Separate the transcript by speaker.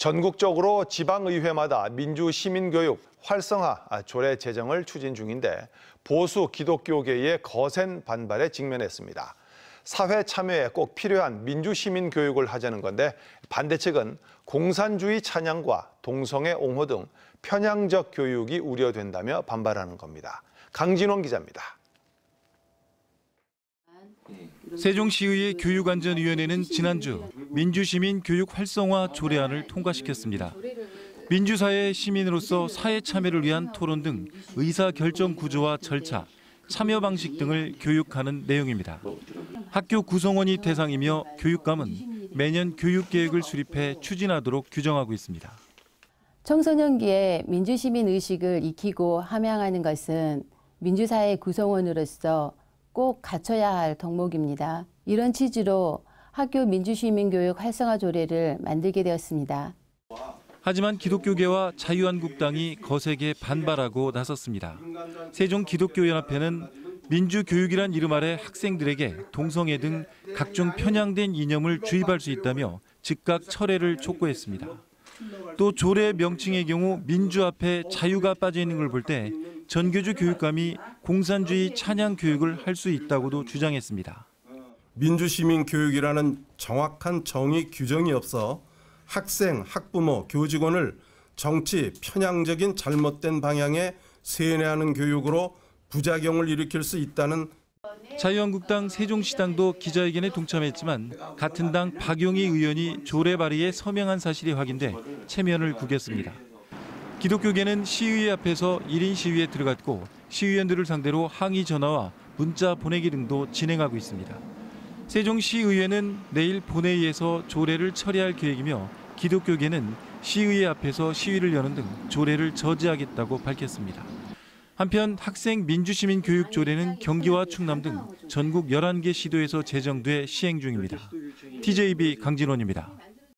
Speaker 1: 전국적으로 지방의회마다 민주시민교육 활성화 조례 제정을 추진 중인데 보수 기독교계의 거센 반발에 직면했습니다. 사회 참여에 꼭 필요한 민주시민교육을 하자는 건데 반대 측은 공산주의 찬양과 동성애 옹호 등 편향적 교육이 우려된다며 반발하는 겁니다. 강진원 기자입니다.
Speaker 2: 세종시의회 교육안전위원회는 지난주 민주시민 교육 활성화 조례안을 통과시켰습니다. 민주사회 시민으로서 사회 참여를 위한 토론 등 의사결정 구조와 절차, 참여 방식 등을 교육하는 내용입니다. 학교 구성원이 대상이며 교육감은 매년 교육계획을 수립해 추진하도록 규정하고 있습니다.
Speaker 3: 청소년기에 민주시민 의식을 익히고 함양하는 것은 민주사회 구성원으로서 꼭 갖춰야 할 덕목입니다. 이런 취지로 학교 민주시민교육 활성화 조례를 만들게 되었습니다.
Speaker 2: 하지만 기독교계와 자유한국당이 거세게 반발하고 나섰습니다. 세종기독교연합회는 민주교육이란 이름 아래 학생들에게 동성애 등 각종 편향된 이념을 주입할 수 있다며 즉각 철회를 촉구했습니다. 또 조례 명칭의 경우 민주 앞에 자유가 빠져 있는 걸 볼 때 전교조 교육감이 공산주의 찬양 교육을 할 수 있다고도 주장했습니다.
Speaker 4: 민주시민 교육이라는 정확한 정의 규정이 없어 학생, 학부모, 교직원을 정치 편향적인 잘못된 방향에 세뇌하는 교육으로 부작용을 일으킬 수 있다는
Speaker 2: 자유한국당 세종시당도 기자회견에 동참했지만 같은 당 박용희 의원이 조례 발의에 서명한 사실이 확인돼 체면을 구겼습니다. 기독교계는 시의회 앞에서 1인 시위에 들어갔고 시의원들을 상대로 항의 전화와 문자 보내기 등도 진행하고 있습니다. 세종시의회는 내일 본회의에서 조례를 처리할 계획이며 기독교계는 시의회 앞에서 시위를 여는 등 조례를 저지하겠다고 밝혔습니다. 한편 학생 민주시민 교육 조례는 경기와 충남 등 전국 11개 시도에서 제정돼 시행 중입니다. TJB 강진원입니다.